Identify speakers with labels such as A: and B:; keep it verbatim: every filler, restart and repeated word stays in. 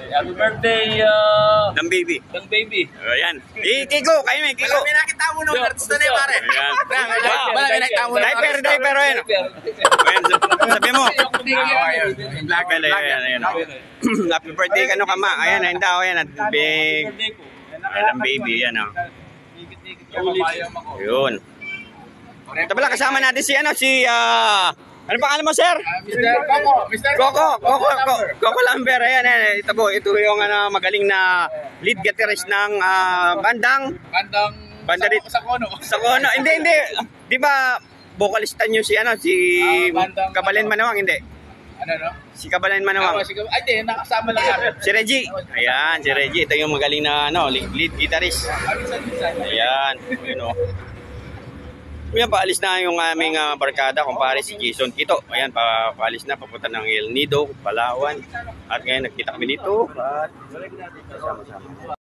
A: Happy birthday, uh,
B: Dang baby.
A: Dang baby.
B: Ayan. Eh, Kiko, kayo may Kiko.
C: May nakita mo nung artista na yun, pare.
B: Ayan.
C: Wala, may nakita mo nung
B: Diaper, diaper, ayan. Ayan, sabi mo. Ayan, ayan, ayan. Happy birthday ka no kama. Ayan, ayan daw, ayan. At big. Dang baby, ayan o. Yun. Ito pala, kasama natin si, ano, si, ah, ano pangalan mo, sir?
C: Mister Coco. Mister
B: Coco, Coco, Coco, Coco Lambert. Ayan, ayan. Ito po, ito yung ano, magaling na lead guitarist ng ah, bandang
C: Bandang
B: Banda rin.
C: sa Kono.
B: sa Kono. Hindi, hindi. Di ba, vocalista nyo si, ano, si
C: Ah, bandang-
B: Kabalen Manawang, hindi.
C: Ano, no?
B: Si Kabalen
C: Ako,
B: Manawang.
C: sige. Ay, di, nakasama lang natin.
B: Si Reggie. Ayan, si Reggie. Ito yung magaling na, ano, lead, lead guitarist. Ayan, yun o. Ayan, paalis na yung aming uh, barkada, kumpare si Jason Quito. Ayan, pa paalis na, papunta ng El Nido, Palawan. At ngayon, nagkita kami dito. At sama-sama.